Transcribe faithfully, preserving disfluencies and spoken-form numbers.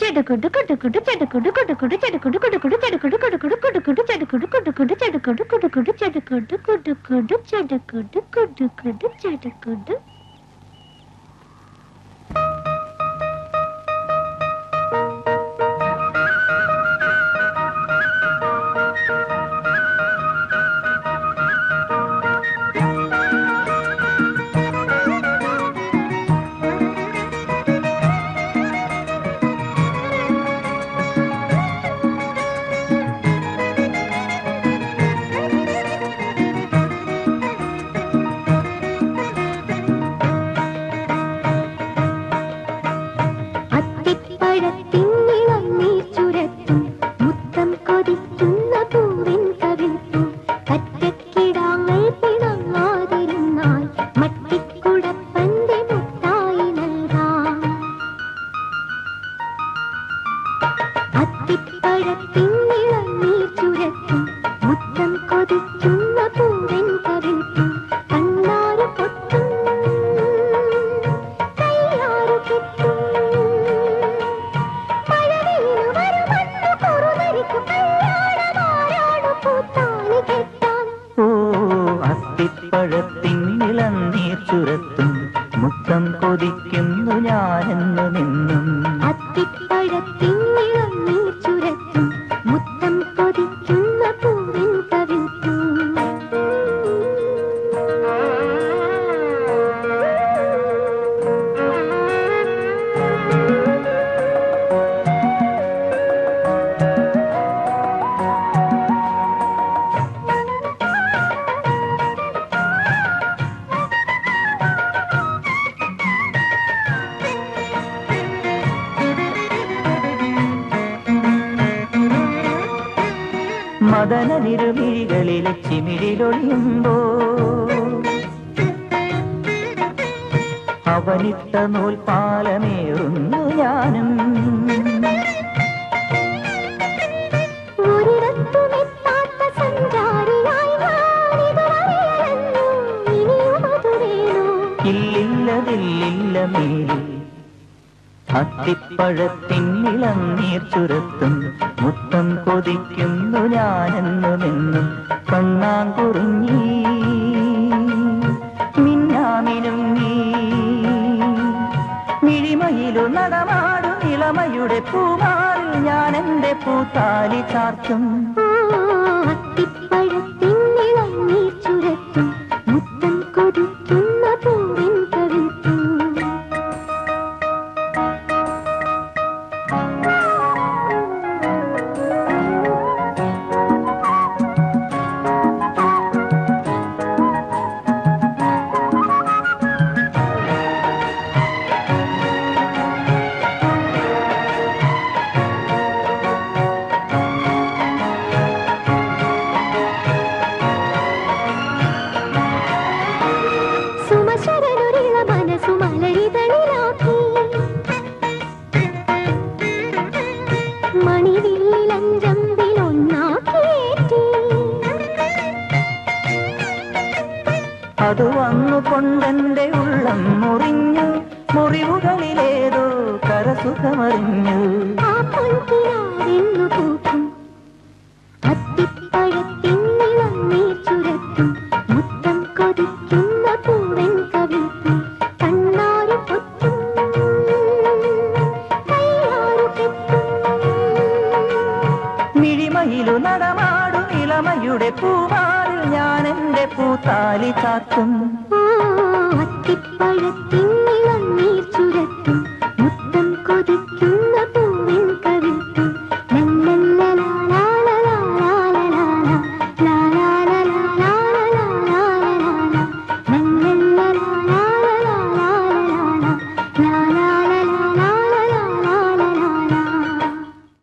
ചെടുകുടു കുടുകുടു ചെടുകുടു കുടുകുടു ചെടുകുടു കുടുകുടു ചെടുകുടു കുടുകുടു കുടുകുടു ചെടുകുടു കുടുകുടു ചെടുകുടു കുടുകുടു ചെടുകുടു കുടുകുടു ചെടുകുടു കുടുകുടു ചെടുകുടു. മദന നിരുമിഴികളിലെ ചിമിഴിലൊളിയുമ്പോ അവനിട്ട നൂൽപാലമേറുന്നു ഞാനും. ഇല്ലില്ലതില്ലില്ല മേലിൽ അത്തിപ്പഴത്തിന്നിളം നീർ ചുരത്തും മുത്തം കൊതിക്കുന്നു ഞാനെന്നുമെന്നും. കണ്ണാങ്കുറിഞ്ഞി മിന്നാമിനുങ്ങി മിഴിമയിലു നടമാടും ഇളമയുടെ പൂമാറിൽ ഞാൻ എന്റെ പൂത്താലി ചാർത്തും. അത്തിപ്പഴത്തിന്നിളം നീർ ചുരത്തും മുത്തം കൊതിക്കുന്ന പൂവിൻ കവിൾപ്പൂ. അത് വന്നുകൊണ്ടെന്റെ ഉള്ളം മുറിഞ്ഞു, മുറിവുകളിലേതോ കരസുഖമറിഞ്ഞു. അത്തിപ്പഴത്തിന്നിളം നീർ ചുരത്തും മുത്തം കൊതിക്കുന്ന പൂവൻ കവിൾപ്പൂ. കണ്ണാരു പൊത്തും കയ്യാരു കെട്ടും മിഴിമയിലു നടമാടും ഇളമയുടെ പൂമാറിൽ ഞാൻ എന്റെ പൂത്താലി ചാത്തും. അത്തിപ്പഴത്തിന്നിളം നീർ ചുരത്തും മുത്തം കൊതിക്കുന്ന